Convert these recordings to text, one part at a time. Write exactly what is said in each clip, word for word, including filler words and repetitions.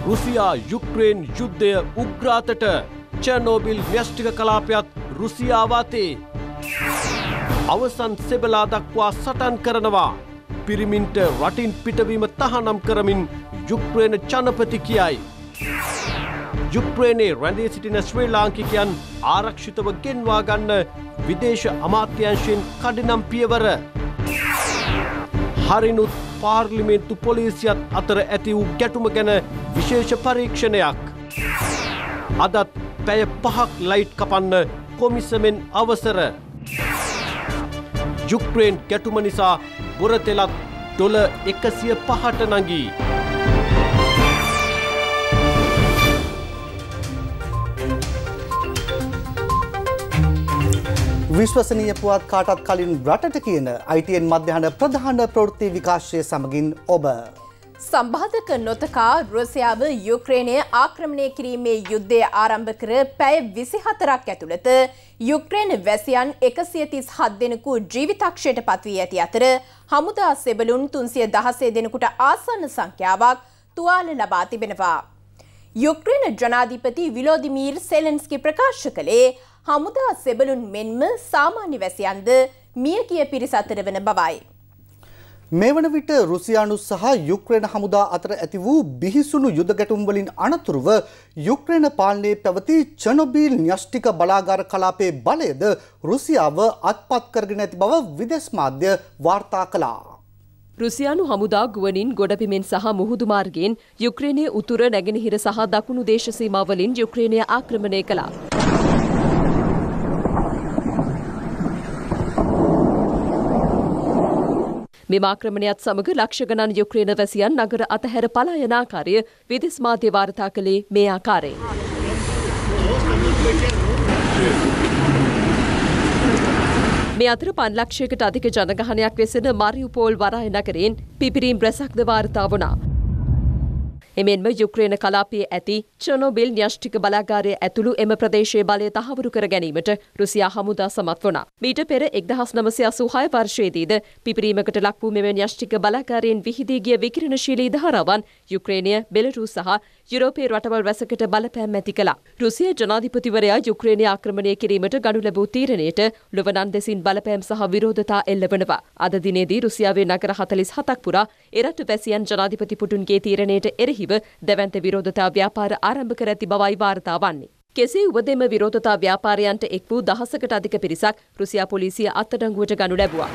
රුසියා යුක්‍රේන් යුද්ධය උග්‍රාතට චර්නෝබිල් න්‍යෂ්ටික කලාපයත් රුසියාව අතේ. අවසන් සෙබලා දක්වා සටන් කරනවා. පිරිමින්ට රටින් පිටවීම තහනම් කරමින් යුක්‍රේන ජනපති කියයි. යුක්‍රේනයේ රැඳී සිටින ශ්‍රී ලාංකිකයන් ආරක්ෂිතව ගෙන්වා ගන්න විදේශ අමාත්‍යාංශයෙන් කඩිනම් පියවර. හරිනුත් පාර්ලිමේන්තු පොලිසියත් අතර ඇති වූ ගැටුම ගැන විශේෂ පරීක්ෂණයක්. අදත් පැය පහක් ලයිට් කපන්න කොමිසමෙන් අවසර. යුක්‍රේන් ගැටුම නිසා බොරතෙලත් ඩොල එකසිය පහට නගී. විශ්වසනීය පුවත් කාටත් කලින් රටට කියන අයි ටී එන් මධ්‍යහන ප්‍රධාන ප්‍රවෘත්ති විකාශය සමගින් ඔබ සම්බාධක නොතකා රුසියාව යුක්‍රේනය ආක්‍රමණය කිරීමේ යුද්ධය ආරම්භ කර පැය විසිහතරක් ඇතුළත යුක්‍රේන වැසියන් එකසිය තිස් හත් දෙනෙකු ජීවිතක්ෂයට පත්වී ඇති අතර හමුදා සෙබළුන් තුන්සිය දහසේ දෙනෙකුට ආසන්න සංඛ්‍යාවක් තුවාල ලබා තිබෙනවා. යුක්‍රේන ජනාධිපති විලෝදිමීර් සෙලෙන්ස්කි ප්‍රකාශ කළේ හමුදා සෙබළුන් මෙන්ම සාමාන්‍ය වැසියන්ද මියගිය පිරිස අතර වන බවයි. මේ වන විට රුසියානු සහ යුක්‍රේන හමුදා අතර ඇති වූ බිහිසුණු යුද ගැටුම් වලින් අනතුරුව යුක්‍රේන පාලනයේ පැවති චර්නෝබිල් න්‍යෂ්ටික බලාගාර කලාපයේ බලයද රුසියාව අත්පත් කරගෙන ඇති බව විදේශ මාධ්‍ය වාර්තා කළා. රුසියානු හමුදා ගුවනින් ගොඩබිමෙන් සහ මුහුදු මාර්ගයෙන් යුක්‍රේනයේ උතුර නැගෙනහිර සහ දකුණු දේශ සීමාවලින් යුක්‍රේනය ආක්‍රමණය කළා. මෙම ආක්‍රමණයත් සමග ලක්ෂ ගණන් යුක්‍රේන වැසියන් නගර අතහැර පලා යන ආකාරය විදේශ මාධ්‍ය වාර්තා කළේ මේ ආකාරයෙන්. මේ අතර පන්ලක්ෂයකට අධික ජනගහනයක් වෙසෙන මාරියුපෝල් වරාය නගරයෙන් පිපිරීම් රැසක්ද වාර්තා වුණා. එමෙන්ම යුක්‍රේන කලාපයේ ඇති චර්නෝබිල් න්‍යෂ්ටික බලාගාරය ඇතුළු එම ප්‍රදේශයේ බලය තහවුරු කර ගැනීමට රුසියා හමුදා සමත් වුණා. මීට පෙර එක්දහස් නවසිය අසූ හය වර්ෂයේදීද පිපිරීමකට ලක් වූ මෙම න්‍යෂ්ටික බලාගාරයෙන් විහිදී ගිය විකිරණශීලී ධාරාවන් යුක්‍රේනය, බෙලරුස් සහ යුරෝපීය රටවල් රැසකට බලපෑම් ඇති කළා. රුසියා ජනාධිපතිවරයා යුක්‍රේනය ආක්‍රමණය කිරීමට ගනු ලැබූ තීරණයට ලුවනන් දෙසින් බලපෑම් සහ විරෝධතා එල්ල වෙනවා. අද දිනේදී රුසියාවේ නගර හතළිස් හතක් පුරා එරට වැසියන් ජනාධිපති පුටින්ගේ තීරණයට එරෙහිව දැවැන්ත විරෝධතා ව්‍යාපාර ආරම්භ කර ඇති බවයි වාර්තා වන්නේ. කෙසේ වුවදෙම විරෝධතා ව්‍යාපාරයන්ට එක් වූ දහසකට අධික පිරිසක් රුසියා පොලිසිය අත්අඩංගුවට ගනු ලැබුවා.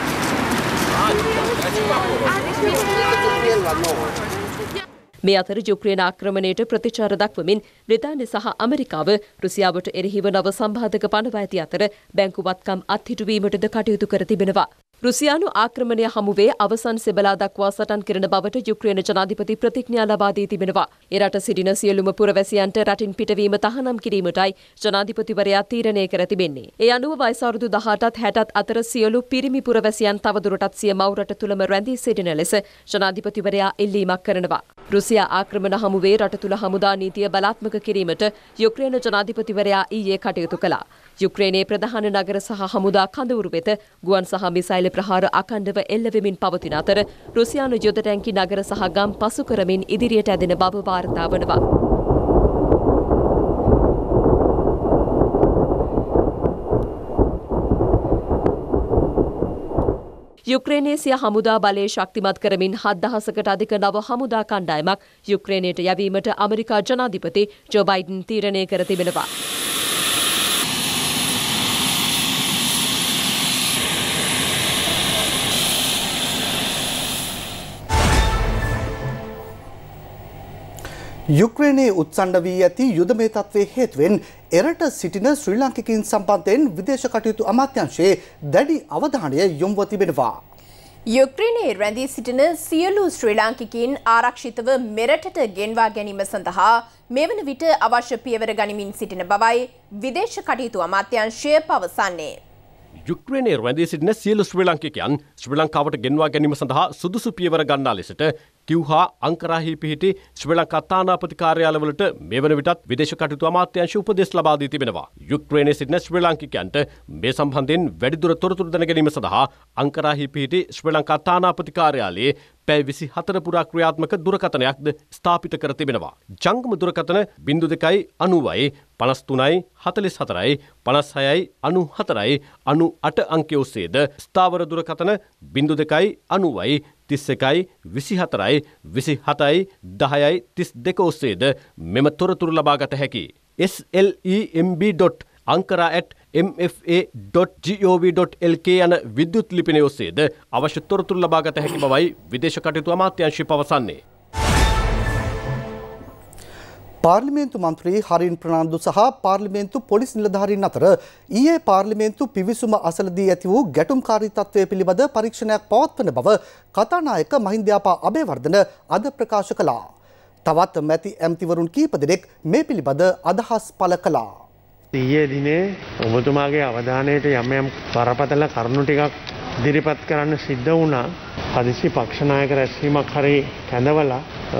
මේ අතර යුක්‍රේන ආක්‍රමණයට ප්‍රතිචාර දක්වමින් බ්‍රිතාන්‍ය සහ ඇමරිකාව රුසියාවට එරෙහිව නව සම්බාධක පනවා ඇති අතර බැංකු වත්කම් අත්හිටුවීමටද කටයුතු කර තිබෙනවා. රුසියානු ආක්‍රමණය හමුවේ අවසන් සෙබලා දක්වා සටන් කරන බවට යුක්‍රේන ජනාධිපති ප්‍රතිඥා ලබා දී තිබෙනවා. එරට සිටින සියලුම පුරවැසියන්ට රටින් පිටවීම තහනම් කිරීමටයි ජනාධිපතිවරයා තීරණය කර තිබෙන්නේ. ඒ අනුව වයස අවුරුදු දහඅටත් හැටත් අතර සියලු පිරිමි පුරවැසියන් තවදුරටත් සිය මව් රට තුළම රැඳී සිටින ලෙස ජනාධිපතිවරයා ඉල්ලීමක් කරනවා. රුසියා ආක්‍රමණ හමුවේ රට තුළ හමුදා නීතිය බලාත්මක කිරීමට යුක්‍රේන ජනාධිපතිවරයා ඊයේ කටයුතු කළා. යුක්‍රේනයේ ප්‍රධාන නගර සහ හමුදා කඳවුරු වෙත ගුවන් සහ මිසයිල් ප්‍රහාර අඛණ්ඩව එල්ල වෙමින් පවතින අතර රුසියානු යුද ටැංකි නගර සහ ගම් පසු කරමින් ඉදිරියට ඇදෙන බව වාර්තා වනවා. යුක්‍රේනයේ සිය හමුදා බලය ශක්තිමත් කරමින් හත් දහසකට අධික නව හමුදා කණ්ඩායමක් යුක්‍රේනයට යැවීමට ඇමරිකා ජනාධිපති ජෝ බයිඩන් තීරණය කර තිබෙනවා. යුක්‍රේනයේ උත්සන්න වී ඇති යුදමය තත්ත්වයේ හේතුවෙන් එරට සිටින ශ්‍රී ලාංකිකයින් සම්බන්ධයෙන් විදේශ කටයුතු අමාත්‍යාංශයේ දැඩි අවධානය යොමුව තිබෙනවා. යුක්‍රේනයේ රැඳී සිටින සියලු ශ්‍රී ලාංකිකයින් ආරක්ෂිතව මෙරටට ගෙන්වා ගැනීම සඳහා මෙවන විට අවශ්‍ය පියවර ගනිමින් සිටින බවයි විදේශ කටයුතු අමාත්‍යාංශය පවසන්නේ. යුක්‍රේනයේ රැඳී සිටින සියලු ශ්‍රී ලාංකිකයන් ශ්‍රී ලංකාවට ගෙන්වා ගැනීම සඳහා සුදුසු පියවර ගන්නා ලෙසට කිව්හා අංකරාහි පිහිටි ශ්‍රී ලංකා තානාපති කාර්යාලවලට මේ වන විටත් විදේශ කටයුතු අමාත්‍යාංශ උපදෙස් ලබා දී තිබෙනවා. යුක්රේනයේ සිටින ශ්‍රී ලාංකිකයන්ට මේ සම්බන්ධයෙන් වැඩිදුර තොරතුරු දැන ගැනීම සඳහා අංකරාහි පිහිටි ශ්‍රී ලංකා තානාපති කාර්යාලයේ පැය විසි හතර පුරා ක්‍රියාත්මක දුරකථනයක්ද ස්ථාපිත කර තිබෙනවා. ජංගම දුරකථන බිංදු දෙකයි අනූවයි පනස් තුනයි හතලිස් හතරයි පනස් හයයි අනු හතරයි අනු අට අංකය ඔස්සේද ස්ථාවර දුරකථන බිංදු දෙකයි අනූවයි තිස් එකයි විසි හතරයි විසි හතයි දහයයි තිස් දෙක ඔස්සේද මෙම තොරතුරු ලබා ගත හැකි. S L E M B dot Ankara at M F A dot G O V dot L K යන විද්‍යුත් ලිපිනය ඔස්සේද අවශ්‍ය තොරතුරු ලබා ගත හැකි බවයි විදේශ කටයුතු අමාත්‍යාංශය පවසන්නේ. පාර්ලිමේන්තු මන්ත්‍රී හරින් ප්‍රනාන්දු සහ පාර්ලිමේන්තු පොලිස් නිලධාරීන් අතර ඊයේ පාර්ලිමේන්තු පිවිසුම අසලදී ඇති වූ ගැටුම්කාරී තත්ත්වය පිළිබඳ පරීක්ෂණයක් පවත්වන බව කතානායක මහින්දයාපා අබේවර්ධන අද ප්‍රකාශ කළා. තවත් මැති ඇමතිවරුන් කීප දෙනෙක් මේ පිළිබඳ අදහස් පළ කළා. ඊයේ දිනේ ඔබතුමාගේ අවධානයට යම් යම් බරපතල කරුණු ටිකක් ඉදිරිපත් කරන්න සිද්ධ වුණා. හදිසි පක්ෂ නායක රැස්වීමක් හරි කැඳවලා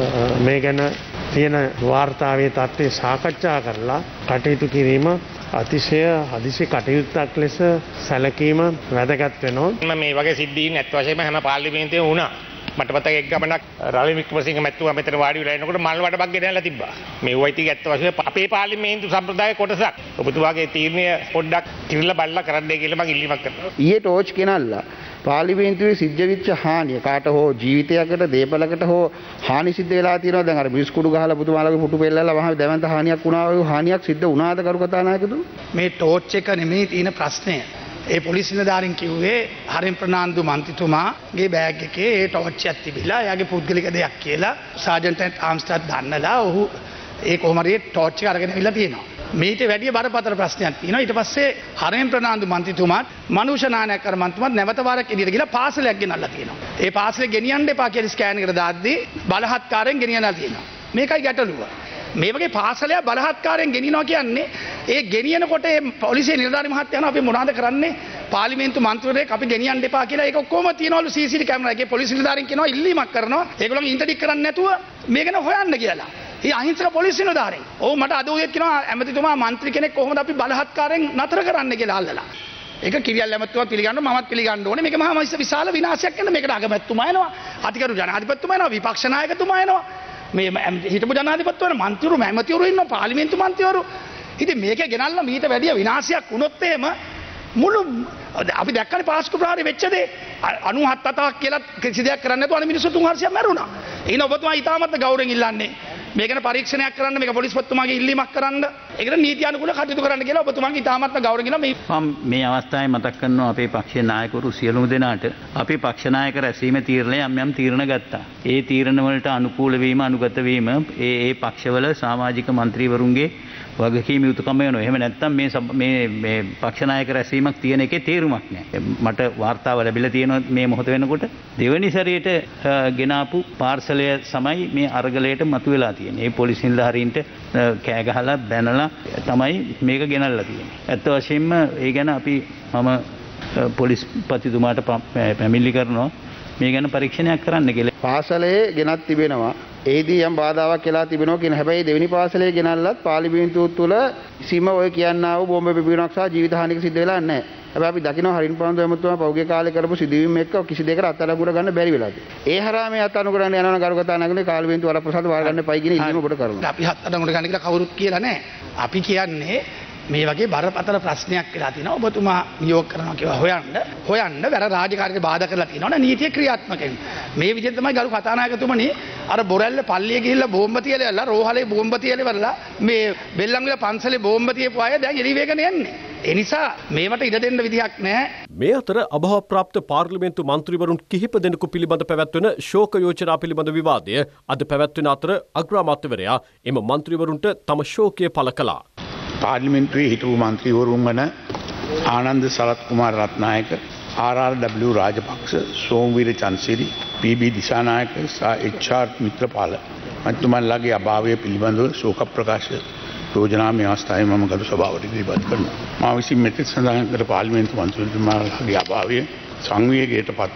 මේ ගැන තියෙන වාර්තාවේ තත්ත්වය සාකච්ඡා කරලා කටයුතු කිරීම අතිශය හදිසි කටයුත්තක් ලෙස සැලකීම වැදගත් වෙනවා. මේ වගේ සිද්ධීන් ඇත්ත වශයෙන්ම හැම පාර්ලිමේන්තුවේ වුණා. මට මතක එක් ගමනක් රනිල් වික්‍රමසිංහ මැතිතුමා මෙතන වාඩි වෙලා ඉනකොට මල් වඩබක් ගෙනල්ලා තිබ්බා. මේ වයිටි ඇත්ත වශයෙන්ම අපේ පාර්ලිමේන්තු සම්ප්‍රදායේ කොටසක්. ඔබතුමාගේ තීරණය පොඩ්ඩක් කිරිලා බලලා කරන්නයි කියලා මම ඉල්ලීමක් කරනවා. ඊයේ ටෝච් ගෙනල්ලා පාර්ලිමේන්තුවේ සිද්ධ වෙච්ච හානිය කාට හෝ ජීවිතයකට දේපලකට හෝ හානි සිද්ධ වෙලා තියෙනවා. දැන් අර මිස් කුඩු ගහලා පුතුමාලගේ පුටු පෙල්ලලා වහම දැවන්ත හානියක් වුණා වගේ හානියක් සිද්ධ වුණාද කරු කතානායකතුමා? මේ ටෝච් එක නෙමෙයි තියෙන ප්‍රශ්නය. ඒ පොලිස් නිලධාරීන් කිව්වේ හරින් ප්‍රනාන්දු මන්ත්‍රීතුමාගේ බෑග් එකේ ඒ ටෝච් එකක් තිබිලා එයාගේ පුද්ගලික දෙයක් කියලා සාජන්ට් ආම්ස්ටර්ඩ් දන්නලා ඔහු ඒ කොහොම හරි ටෝච් එක අරගෙන ඉවිල්ලා තියෙනවා. මේට වැඩිය බරපතල ප්‍රශ්නයක් තියෙනවා. ඊට පස්සේ හරින් ප්‍රනාන්දු මන්ත්‍රීතුමාත් මනුෂ්‍ය නායකකර මන්ත්‍රීතුමාත් නැවත වාරයක් එළියට ගිහලා පාසලයක් ගෙනල්ලා තියෙනවා. ඒ පාසලේ ගෙනියන්න එපා කියලා ස්කෑන් එකට දාද්දී බලහත්කාරයෙන් ගෙනියලා තියෙනවා. මේකයි ගැටලුව. මේ වගේ පාසලයක් බලහත්කාරයෙන් ගෙනියනවා කියන්නේ ඒ ගෙනියනකොට ඒ පොලිසිය නිලධාරි මහත්තයාන අපි මොනවද කරන්නේ? පාර්ලිමේන්තු මන්ත්‍රීවරයෙක් අපි ගෙනියන්න එපා කියලා ඒක ඔක්කොම තියනවලු සී සී ටී කැමරා එකේ පොලිස් නිලධාරීන් කියනවා ඉල්ලීමක් කරනවා. ඒගොල්ලෝ ඉන්ටර්ඩික් කරන්නේ නැතුව මේ ගැන හොයන්න කියලා. ඒ අහිංසක පොලිස් නිලධාරීන්. ඔව් මට අද උදේත් කියනවා ඇමතිතුමා මන්ත්‍රී කෙනෙක් කොහොමද අපි බලහත්කාරයෙන් නතර කරන්න කියලා අල්ලලා. ඒක කිරියල් ඇමතුමත් පිළිගන්නවා මමත් පිළිගන්න ඕනේ. මේක මහා විශාල විනාශයක් වෙන මේකට අගමැතිතුමා එනවා. අධිකරු ජනාධිපතිතුමා එනවා. විපක්ෂ නායකතුමා එනවා. මේ හිටපු ජනාධිපතිවරු මන්ත්‍රීවරු මැමතිවරු ඉන්නවා. පාර්ලිමේන්තු මන්ත්‍රීවරු. ඉතින් මේක ගෙනල්ලා මීට වැඩිය විනාශයක් වුණොත් එහෙම මුළු අපි දැක්කනේ පාස්කු ප්‍රහාරය වෙච්ච දේ අනූහත් අතක් කියලා කිසි දෙයක් කරන්නේ නැතුව අනේ මිනිස්සු තුන් හාරසියක් මැරුණා. එහෙනම් ඔබතුමා ඊටමත් ගෞරවයෙන් ඉල්ලන්නේ මේක ගැන පරීක්ෂණයක් කරන්න මේක පොලිස්පතිතුමාගේ ඉල්ලීමක් කරන්න ඒකට නීති අනුකූල කටයුතු කරන්න කියලා ඔබතුමාගේ ඊටමත් ගෞරවයෙන් ඉල්ලනවා. මේ මම මේ අවස්ථාවේ මතක් කරනවා අපේ පක්ෂයේ නායකවරු සියලුම දෙනාට අපේ පක්ෂ නායක රැස්වීම තීරණය යම් යම් තීරණ ගත්තා. ඒ තීරණ වලට අනුකූල වීම අනුගත වීම ඒ ඒ පක්ෂවල සමාජික മന്ത്രിවරුන්ගේ වගකීම් යුතුකම වෙනවා. එහෙම නැත්නම් මේ මේ මේ පක්ෂ නායක රැස්වීමක් තියෙන එකේ තේරුමක් නැහැ. මට වාර්තාව ලැබිලා තියෙනවා මේ මොහොත වෙනකොට දෙවනි සැරේට ගෙනාපු පාර්සලය සමයි මේ අරගලයට මතුවලා තියෙන්නේ. ඒ පොලිස් නිලධාරීන්ට කෑ ගහලා බැනලා තමයි මේක ගෙනල්ලා තියෙන්නේ. ඇත්ත වශයෙන්ම ඒ ගැන අපි මම පොලිස් පතිතුමාට පැමිණිලි කරනවා මේ ගැන පරීක්ෂණයක් කරන්න කියලා. පාසලේ ගෙනත් තිබෙනවා. ඒදී යම් බාධාවක් කියලා තිබෙනවා කියන හැබැයි දෙවෙනි පාසලේ ගෙනල්ලත් පාර්ලිමේන්තුව තුළ සීම ඔය කියන්නා වූ බෝම්බ පිපීමක් සහ ජීවිත හානියක සිද්ධ වෙලා නැහැ. හැබැයි අපි දකිනවා හරින් පාන්දු එමුතුමා පෞගේ කාලේ කරපු සිදුවීම් එක්ක කිසි දෙයකට අත්අඩංගුවට ගන්න බැරි වෙලා තියෙනවා. ඒ හරහා මේ අත්අඩංගුවට ගන්න යනවා කරු කතා නැගලේ කාලවේන්තු වරප්‍රසාද වාර ගන්න එපයි කියන ඉල්ලීම ඔබට කරනවා. අපි අත්අඩංගුවට ගන්න කියලා කවුරුත් කියලා නැහැ. අපි කියන්නේ මේ වගේ බරපතල ප්‍රශ්නයක් වෙලා තියෙනවා. ඔබතුමා නියෝග කරනවා කියලා හොයන්න හොයන්න වැර රාජකාරියට බාධා කරලා තියෙනවා නේ නීතිය ක්‍රියාත්මක වෙන. මේ විදිහට තමයි ගරු කතානායකතුමනි අර බොරැල්ල පල්ලිය ගිහිල්ලා බෝම්බ තියලා රෝහලේ බෝම්බ තියලා මේ බෙල්ලන්විල පන්සලේ බෝම්බ තියපු අය දැන් එළි වේගන යන්නේ. ඒ නිසා මේවට ඉඩ දෙන්න විදිහක් නැහැ. මේ අතර අභාවප්‍රාප්ත පාර්ලිමේන්තු මන්ත්‍රීවරුන් කිහිප දෙනෙකු පිළිබඳ පැවැත්වෙන ශෝක යෝජනා පිළිබඳ විවාදය අද පැවැත්වෙන අතර අග්‍රාමාත්‍යවරයා එම මන්ත්‍රීවරුන්ට තම ශෝකය පළ කළා. පාර්ලිමේන්තුවේ හිටපු මන්ත්‍රීවරුන් වන Ananda Sarath Kumara Rathnayake, R R W Rajapaksa, Somaweera Chandrasiri, P B Dissanayake සහ එච් ආර් මිත්‍රපාල මන්ත්‍රීතුමන්ලාගේ අභාවය පිළිබඳව ශෝක ප්‍රකාශ යෝජනා මේ අවස්ථාවේ මම ගරු සභාවට ඉදිරිපත් කරනවා. මා විසින් මෙතෙක් සඳහන් කළ පාර්ලිමේන්තු මන්ත්‍රීතුමාගේ අභාවය සංවේගයට පත්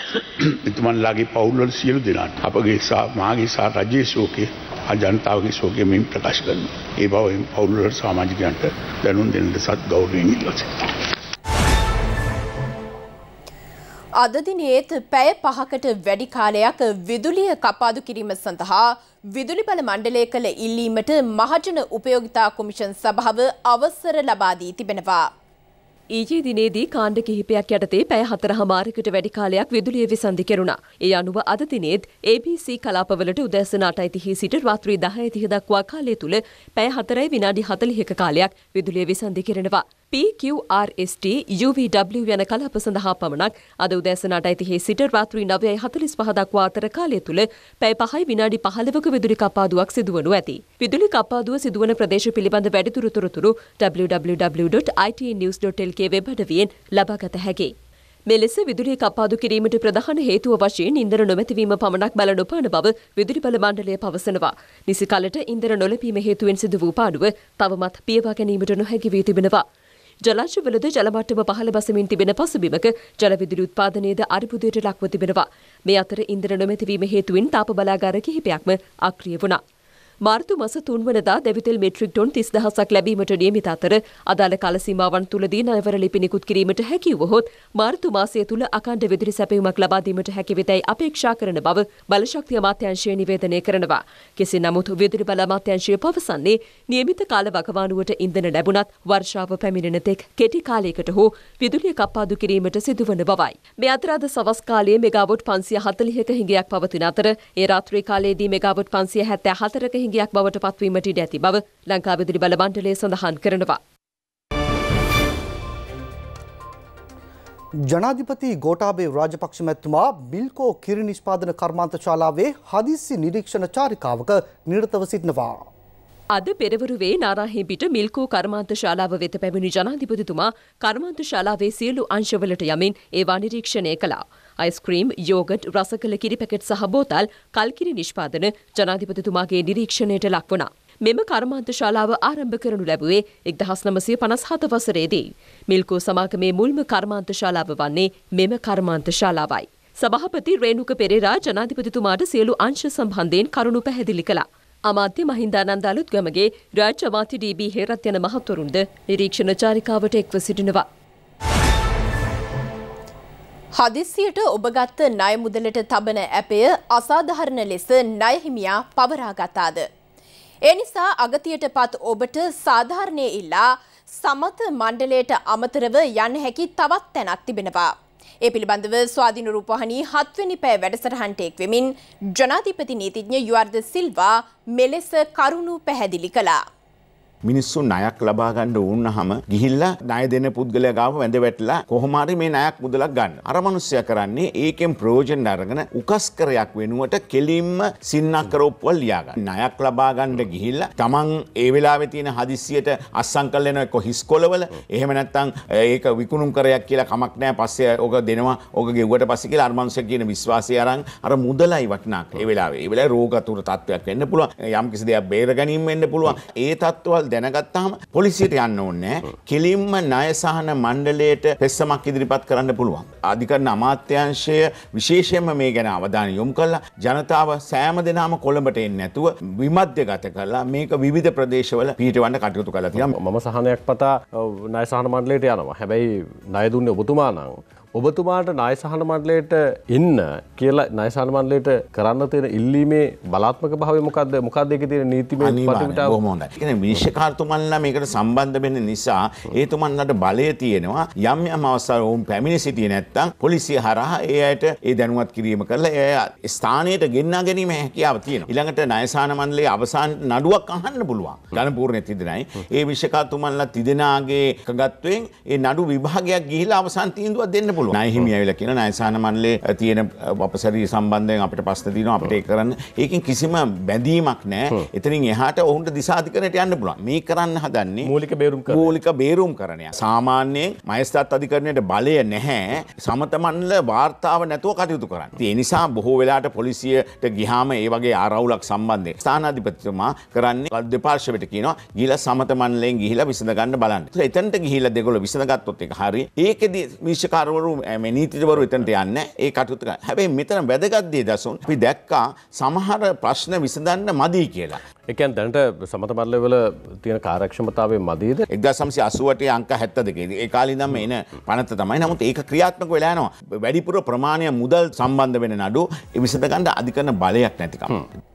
එතුමන්ලාගේ පවුල්වල සියලු දෙනාට අපගේ සහ මාගේ සහ රජයේ ශෝකය ජනතාවගේ ශෝකය මෙන් ප්‍රකාශ කරනවා. ඒ බව පවුල්වල සමාජිකයන්ට දැනුම් දෙන්න සත් ගෞරවයෙන් ඉල්ලා සිටිනවා. අද දිනේත් පැය පහකට වැඩි කාලයක් විදුලිය කපාදු කිරීම සඳහා විදුලි බල මණ්ඩලය කළ ඉල්ලීමට මහජන උපයෝගිතා කොමිෂන් සභාව අවසර ලබා දී තිබෙනවා. ඊයේ දිනේදී කාණ්ඩ කිහිපයක් යටතේ පැය හතරහමාරකට වැඩි කාලයක් විදුලිය විසන්ධි කෙරුණා. ඒ අනුව අද දිනේත් ඒ බී සී කලාපවලට උදෑසන අටයි තිහේ සිට රාත්‍රී දහයයි තිහ දක්වා කාලය තුල පැය හතරයි විනාඩි හතළිහක කාලයක් විදුලිය විසන්ධි කෙරෙනවා. P Q R S T U V W යන කලාප සඳහා පමණක් අද උදෑසන අටයි තිහේ සිට රාත්‍රී නවයයි හතළිස් පහ දක්වා අතර කාලය තුල පැය පහයි විනාඩි පහළවක විදුලි කපාදුවක් සිදුවනු ඇති. විදුලි කපාදුව සිදුවන ප්‍රදේශ පිළිබඳ වැඩිදුර තොරතුරු W W W dot I T N news dot L K web අඩවියෙන් ලබාගත හැකියි. මෙලෙස විදුලිය කපාදු කිරීමට ප්‍රධාන හේතුව වශයෙන් ඉන්ධන නොමැතිවීම පමණක් බල නොපාන බව විදුලි බල මණ්ඩලය පවසනවා. නිසි කලට ඉන්ධන නොලැබීම හේතුවෙන් සිදු වූ පාඩුව තවමත් පියවා ගැනීමට නොහැකි වී තිබෙනවා. ජලාශවලද ජල මට්ටම පහළ බසමින් තිබෙන පසුබිමක ජල විදුලි උත්පාදනයද අර්බුදයට ලක්ව තිබෙනවා. මේ අතර ඉන්ධන නොමැතිවීම හේතුවෙන් තාප බලාගාර කිහිපයක්ම අක්‍රිය වුණා. මාර්තු මාස තුන්වනදා දෙවිතෙල් මෙට්‍රික් ටොන් තිස් දහසක් ලැබීමට නියමිත අතර අදාළ කාල සීමාවන් තුලදී ණයවර ලිපි නිකුත් කිරීමට හැකි වුවහොත් මාර්තු මාසය තුල අඛණ්ඩ විදුලි සැපයුමක් ලබා දීමට හැකි වෙතයි අපේක්ෂා කරන බව බලශක්ති අමාත්‍යාංශය නිවේදනය කරනවා. කෙසේ නමුත් විදුලි බල අමාත්‍යාංශය පවසන්නේ නියමිත කාල වකවානුවට ඉන්ධන ලැබුණත් වර්ෂාව පැමිණෙන තෙක් කෙටි කාලයකට හෝ විදුලිය කපාදු කිරීමට සිදුවන බවයි. මේ අතර අද සවස් කාලයේ මෙගාවොට් පන්සිය හතළිහක හිඟයක් පවතින අතර ඒ රාත්‍රී කාලයේදී මෙගාවොට් පන්සිය හැත්තෑ හතරක හිඟයක් බවට පත්වීමට ඉඩ ඇති බව ලංකා විදුලි බල මණ්ඩලය සඳහන් කරනවා. ජනාධිපති ගෝඨාභය රාජපක්ෂ මැතිතුමා බිල්කෝ කිරි නිෂ්පාදන කර්මාන්ත ශාලාවේ හදිස්සි නිරීක්ෂණ චාරිකාවක නිරතව සිටිනවා. අද පෙරවරුවේ නාරාහෙම්පිට මිල්කෝ කර්මාන්ත ශාලාව වෙත පැමිණි ජනාධිපතිතුමා කර්මාන්ත ශාලාවේ සියලු අංශවලට යමින් ඒවා නිරීක්ෂණය කළා. අයිස්ක්‍රීම්, යෝගට්, රසකල කිරි පැකට් සහ බෝතල්, කල්කිරි නිෂ්පාදන ජනාධිපතිතුමාගේ නිරීක්ෂණයට ලක් වුණා. මෙම කර්මාන්ත ශාලාව ආරම්භ කරනු ලැබුවේ එක්දහස් නවසිය පනස් හත වසරේදී. මිල්කෝ සමාගමේ මුල්ම කර්මාන්ත ශාලාව වන්නේ මෙම කර්මාන්ත ශාලාවයි. සභාපති රේණුක පෙරේරා ජනාධිපතිතුමාට සියලු අංශ සම්බන්ධයෙන් කරුණු පැහැදිලි කළා. අමාත්‍ය මහින්දානන්ද අලුත්ගමගේ රාජ්‍ය අමාත්‍ය ඩී බී හේරත් යන මහත්වරුන්ද නිරීක්ෂණ චාරිකාවට එක්ව සිටිනවා. හදිස්සියට ඔබගත් ණය මුදලට තබන ඇපය අසාධාරණ ලෙස ණය හිමියා පවරා ගතාද? ඒ නිසා අගතියට පත් ඔබට සාධාරණයේ ඉල්ලා සමත මණ්ඩලයට අමතරව යන්න හැකි තවත් තැනක් තිබෙනවා. ඒ පිළිබඳව ස්වාධීන රූපවාහිනී හත්වෙනි පැය වැඩසටහනට එක් වෙමින් ජනාධිපති නීතිඥ යුවර්ද සිල්වා මෙලෙස කරුණු පැහැදිලි කළා. මිනිස්සු ණයක් ලබා ගන්න වුණාම ගිහිල්ලා ණය දෙන පුද්ගලයා ගාව වැඳ වැටලා කොහොම හරි මේ ණයක් මුදලක් ගන්න. අර මිනිස්සයා කරන්නේ ඒකෙන් ප්‍රයෝජන අරගෙන උකස්කරයක් වෙනුවට කෙලින්ම සින්නක්කර ඔප්පුවල් ලියා ගන්න. ණයක් ලබා ගන්න ගිහිල්ලා Taman ඒ වෙලාවේ තියෙන හදිස්සියට අස්සම් කරලා එන එක්ක හිස්කොලවල එහෙම නැත්නම් ඒක විකුණුම් කරයක් කියලා කමක් නැහැ. පස්සේ ඕක දෙනවා. ඕක ගෙව්වට පස්සේ කියලා අර මිනිස්සයා කියන විශ්වාසය අරන් අර මුදලයි වටිනාක. ඒ වෙලාවේ ඒ වෙලාවේ රෝගතුර තත්ත්වයක් වෙන්න පුළුවන්. යම් කිසි දෙයක් බේර ගැනීම වෙන්න පුළුවන්. ඒ තත්ත්වවල දැනගත්තාම පොලිසියට යන්න ඕනේ නැහැ. කෙලින්ම ණය සහන මණ්ඩලයට පෙස්සමක් ඉදිරිපත් කරන්න පුළුවන්. අධිකරණ අමාත්‍යාංශය විශේෂයෙන්ම මේ ගැන අවධානය යොමු කළා. ජනතාව සෑම දිනම කොළඹට එන්නේ නැතුව විමධ්‍යගත කරලා මේක විවිධ ප්‍රදේශවල පිටවන්න කටයුතු කරලා තියෙනවා. මම සහනයක් පතා ණය සහන මණ්ඩලයට යනවා. හැබැයි ණය දුන්නේ ඔබතුමා නම් ඔබතුමාට ණය සහන මණ්ඩලයට එන්න කියලා ණය සහන මණ්ඩලයට කරන්න තියෙන ඉල්ලීමේ බලාත්මක භාවය මොකද්ද? මොකද්ද ඒකේ තියෙන නීතිමය ප්‍රතිවිතාව? බොහොම හොඳයි. ඒ කියන්නේ විනිශ්චයකාරතුමන්ලා මේකට සම්බන්ධ වෙන්න නිසා ඒ තුමන්ලාට බලය තියෙනවා. යම් යම් අවස්ථාවල වුන් පැමිණ සිටියේ නැත්නම් පොලිසිය හරහා ඒ අයට ඒ දැනුවත් කිරීම කරලා ඒ ස්ථානයට ගෙන්නා ගැනීම හැකියාව තියෙනවා. ඊළඟට ණය සහන මණ්ඩලයේ අවසාන නඩුවක් අහන්න පුළුවන්. ගණපූර්ණයේ තිදෙනයි. ඒ විනිශ්චයකාරතුමන්ලා තිදෙනාගේ එකගත්වෙන් ඒ නඩු විභාගයක් ගිහිලා අවසාන තීන්දුවක් දෙන්න පුළුවන්. ණය හිමිය ඇවිල්ලා කියන ණය සහන මණ්ඩලයේ තියෙන අපසරී සම්බන්ධයෙන් අපිට ප්‍රශ්න තියෙනවා අපිට ඒක කරන්න. ඒකෙන් කිසිම බැඳීමක් නැහැ. එතනින් එහාට ඔවුන්ට දිසාධිකරණයට යන්න පුළුවන්. මේ කරන්න හදන්නේ මූලික බේරුම් කරණය. මූලික බේරුම් කරණය. සාමාන්‍යයෙන් මහේස්ත්‍රාත් අධිකරණයට බලය නැහැ. සමත මණ්ඩල වාර්තාව නැතුව කටයුතු කරන්න. ඒ නිසා බොහෝ වෙලාවට පොලිසියට ගියාම ඒ වගේ ආරවුලක් සම්බන්ධයෙන් ස්ථානාධිපතිතුමා කරන්නේ දෙපාර්ශ්වයට කියනවා ගිහිලා සමත මණ්ඩලයෙන් ගිහිලා විසඳ ගන්න බලන්න. එතනට ගිහිලා දෙගොල්ලෝ විසඳගත්තොත් ඒක හරි. ඒකෙදි විනිශ්චයකාරවරු නීතිඥවරු මේ නීතිඥවරු එතනට යන්නේ ඒ කටයුතු කරන. හැබැයි මෙතන වැදගත් දේ දසුන් අපි දැක්කා සමහර ප්‍රශ්න විසඳන්න මදි කියලා. ඒ කියන්නේ දැනට සමත මණ්ඩලවල තියෙන කාර්යක්ෂමතාවය මදිද? එක්දාස් නවසිය අසූ අටේ අංක හැත්තෑ දෙක. ඒ කාලේ ඉඳන්ම එන පනත තමයි. නමුත් ඒක ක්‍රියාත්මක වෙලා යනවා. වැඩිපුර ප්‍රමාණය මුදල් සම්බන්ධ වෙන නඩු ඒ විසඳ ගන්න අධිකරණ බලයක් නැතිකම.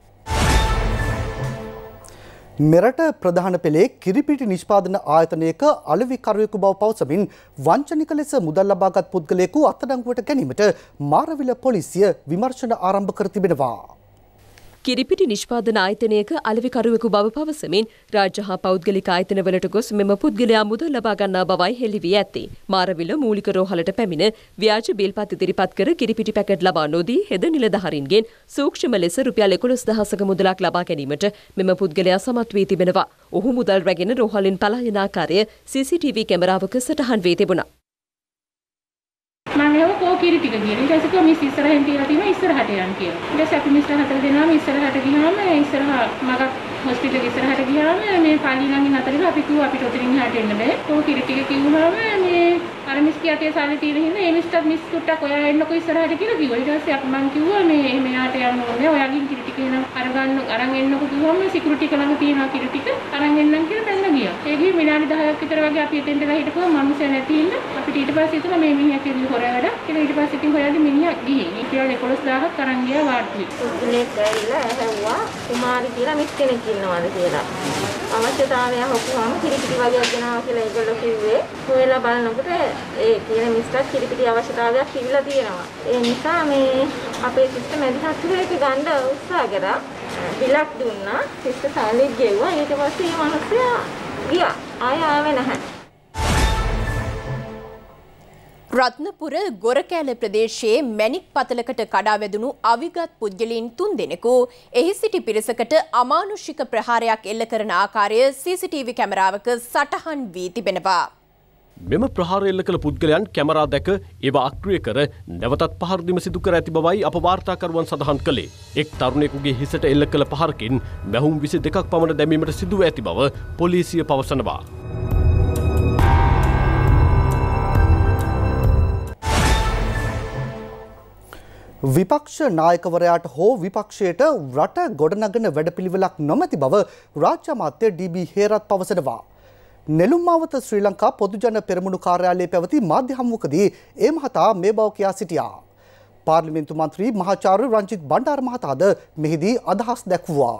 මෙරට ප්‍රධාන පෙළේ කිරිපිටි නිෂ්පාදන ආයතනයක අලෙවිකරුවෙකු බව පවසමින් වංචනික ලෙස මුදල් ලබාගත් පුද්ගලයෙකු අත්අඩංගුවට ගැනීමට මාරවිල පොලිසිය විමර්ශන ආරම්භ කර තිබෙනවා. කිරිපිටි නිෂ්පාදන ආයතනයක අලෙවිකරුවෙකු බව පවසමින් රාජ්‍ය හා පෞද්ගලික ආයතනවලට ගොස් මෙම පුද්ගලයා මුදල් ලබා ගන්නා බවයි හෙළි වී ඇත්තේ. මාරවිල මූලික රෝහලට පැමිණ ව්‍යාජ බිල්පත් ඉදිරිපත් කර කිරිපිටි පැකට් ලබා නොදී හෙද නිලධාරීන්ගෙන් සූක්ෂම ලෙස රුපියල් එකොළොස් දහසක මුදලක් ලබා ගැනීමට මෙම පුද්ගලයා සමත් වී තිබෙනවා. ඔහු මුදල් රැගෙන රෝහලින් පලා යන ආකාරය සී සී ටී වී කැමරාවක සටහන් වී තිබුණා. මම කෝ කිරි ටික ගිහින් ඊට පස්සේ කොහොම ඉස්සරහින් තියලා තියෙනවා ඉස්සරහට යන්න කියලා. ඊට පස්සේ අපි මිස්ටර් හතර දෙනාම ඉස්සරහට ගියාම ඉස්සරහ මගක් හොස්පිටල් එක ඉස්සරහට ගියාම මේ පාලි ළඟින් අතරින් අපි කිව්වා අපිට ඔතනින් එහාට එන්න බෑ. කෝ කිරි ටික කිව්වම මේ අර මිස් කියාටේ සාලේ තියෙන හින්දා ඒ මිස්ටර් මිස් කුට්ටක් ඔයා එන්නකෝ ඉස්සරහට කියලා කිව්වා. ඊට පස්සේ අපි මං කිව්වා මේ එහෙම එහාට යන්න ඕනේ. ඔයාගෙන් කිරි ටික එන අරගන්න අරන් එන්නකෝ කිව්වම සිකියුරිටි එක ළඟ තියෙනවා කිරි ටික අරන් එන්නම් කියලා පැනලා ගියා. ඒ ගිහින් විනාඩි දහයක් විතර වගේ අපි එතෙන්ට ගිහින් හිටපුවා මිනිස්සු නැති හින්දා අපිට ඊට පස්සේ හිතුණා මේ මිනිහා කිරි හොර වැඩ කියලා. ඊට පස්සේ ඉතින් හොයාදී මිනිහා ගිහින් ඊට එකොළොස් දහසක් අරන් ගියා වාට්ටුවේ. පුදුලෙක් ඇවිල්ලා ඇහුවා කුමාරි කියලා මිස් කෙනෙක් ඉන්නවද කියලා. අවශ්‍යතාවය හොකුවාම කිරිපිටි වගේක් ගෙනාවා කියලා ඒගොල්ලෝ කිව්වේ. හොයලා බලනකොට ඒ කියන මිස්ටර් කිරිපිටි අවශ්‍යතාවයක් තිබිලා තියෙනවා. ඒ නිසා මේ අපේ සිස්ටර් මැදිහත් එක ගන්න උත්සාහ කරා. බිලක් දුන්නා. සිස්ටර් සාලෙක් ගෙව්වා. ඊට පස්සේ මේ මිනිස්සයා ගියා. ආය ආවේ නැහැ. රත්නපුර ගොරකෑල ප්‍රදේශයේ මැණික් පතලකට කඩා වැදුණු අවිගත් පුද්ගලයන් තුන් දෙනෙකු එහි සිටි පිරිසකට අමානුෂික ප්‍රහාරයක් එල්ල කරන ආකාරය සී සී ටී වී කැමරාවක සටහන් වී තිබෙනවා. මෙම ප්‍රහාර එල්ල කළ පුද්ගලයන් කැමරා දැක ඒවා අක්‍රිය කර නැවතත් පහර දීම සිදු කර ඇති බවයි අප වාර්තාකරුවන් සඳහන් කළේ. එක් තරුණයෙකුගේ හිසට එල්ල කළ පහරකින් මැහුම් විසි දෙකක් පමණ දැමීමට සිදුව ඇති බව පොලිසිය පවසනවා. විපක්ෂ නායකවරයාට හෝ විපක්ෂයට රට ගොඩනගන වැඩපිළිවෙලක් නොමැති බව රාජ්‍ය අමාත්‍ය ඩී බී හේරත් පවසනවා. නෙළුම් මාවත ශ්‍රී ලංකා පොදුජන පෙරමුණු කාර්යාලයේ පැවති මාධ්‍ය හමුවකදී ඒ මහතා මේ බව කියා සිටියා. පාර්ලිමේන්තු මන්ත්‍රී මහාචාර්ය රංජිත් බණ්ඩාර මහතාද මෙහිදී අදහස් දැක්වුවා.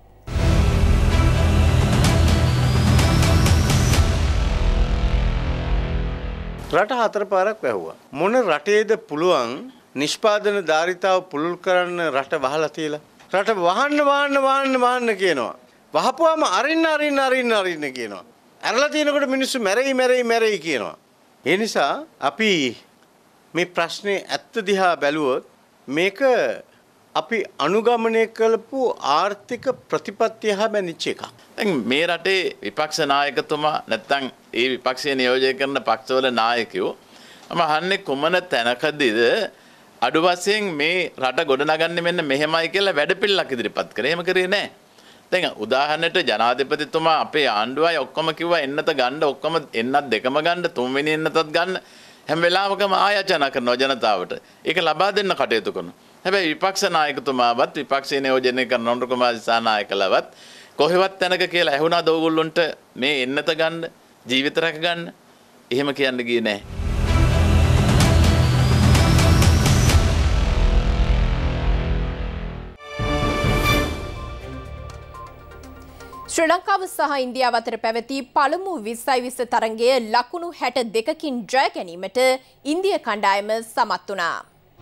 රට හතර පාරක් වැහුවා. මොන රටේද පුළුවන් නිෂ්පාදන ධාරිතාව පුළුල් කරන්න රට වහලා තියලා රට වහන්න වහන්න වහන්න වහන්න කියනවා. වහපුවාම අරින්න අරින්න අරින්න අරින්න කියනවා. ඇරලා තිනකොට මිනිස්සු මැරෙයි මැරෙයි මැරෙයි කියනවා. ඒ නිසා අපි මේ ප්‍රශ්නේ ඇත්ත දිහා බැලුවොත් මේක අපි අනුගමනය කළපු ආර්ථික ප්‍රතිපත්තිය හා බැඳිච්ච එකක්. දැන් මේ රටේ විපක්ෂ නායකතුමා නැත්නම් ඒ විපක්ෂය නියෝජනය කරන පක්ෂවල නායකයෝ මම අහන්නේ කොමන තැනකදීද අඩු වශයෙන් මේ රට ගොඩනගන්නේ මෙන්න මෙහෙමයි කියලා වැඩපිළිවෙලක් ඉදිරිපත් කරේ. එහෙම කරේ නැහැ. දැන් උදාහරණයට ජනාධිපතිතුමා අපේ ආණ්ඩුවයි ඔක්කොම කිව්වා එන්නත ගන්න ඔක්කොම එන්නත් දෙකම ගන්න තුන්වෙනි එන්නතත් ගන්න හැම වෙලාවකම ආයාචනා කරනවා ජනතාවට. ඒක ලබා දෙන්න කටයුතු කරනවා. හැබැයි විපක්ෂ නායකතුමාවත් විපක්ෂයේ නියෝජනය කරන නෝන්දර කුමාර දිසානායකලවත් කොහෙවත් තැනක කියලා ඇහුණාද ඕගොල්ලන්ට මේ එන්නත ගන්න ජීවිත රැක ගන්න එහෙම කියන්න ගියේ නැහැ. ශ්‍රී ලංකාව සහ ඉන්දියාව අතර පැවති පළමු විස්සයි විස්ස තරගය ලකුණු හැට දෙකකින් ජය ගැනීමට ඉන්දිය කණ්ඩායම සමත් වුණා.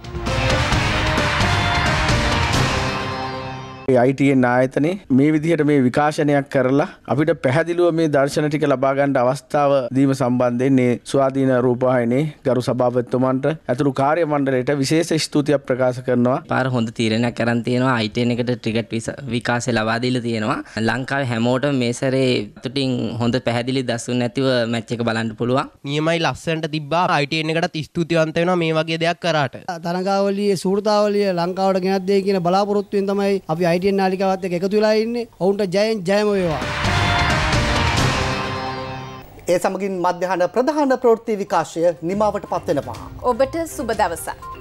ආයි ටී එන් ආයතනයේ මේ විදිහට මේ විකාශනයක් කරලා අපිට පැහැදිලිව මේ දර්ශන ටික ලබා ගන්න අවස්ථාව දීම සම්බන්ධයෙන් මේ ස්වාධීන රූපවාහිනී ගරු සභාපතිතුමන්ට ඇතුළු කාර්ය මණ්ඩලයට විශේෂ ස්තුතියක් ප්‍රකාශ කරනවා. පාර හොඳ තීරණයක් අරන් තියෙනවා. ආයි ටී එන් එකට ක්‍රිකට් විකාශය ලබා දීලා තියෙනවා. ලංකාවේ හැමෝටම මේ සැරේ තුටින් හොඳ පැහැදිලි දසුන් නැතිව මැච් එක බලන්න පුළුවන්. නියමයි ලස්සනට තිබ්බා. ආයි ටී එන් එකටත් ස්තුතිවන්ත වෙනවා මේ වගේ දෙයක් කරාට. තරඟාවලියේ සූරතාවලිය ලංකාවට ගෙනත් දෙයි කියන බලාපොරොත්තුවෙන් තමයි අපි ආයි ටී එන් නාලිකාවත් එක්ක එකතු වෙලා ඉන්නේ. ඔවුන්ට ජයෙන් ජයම වේවා. ඒ සමගින් මධ්‍යහන ප්‍රධාන ප්‍රවෘත්ති විකාශය නිමාවට පත්වෙනවා. ඔබට සුබ දවසක්.